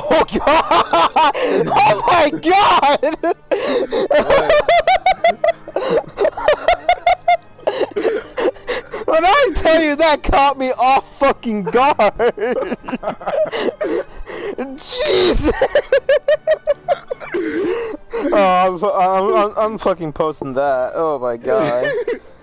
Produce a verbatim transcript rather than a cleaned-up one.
Oh god! Oh my god! When I tell you that caught me off fucking guard! Jesus! Oh, I'm, I'm, I'm, I'm fucking posting that. Oh my god.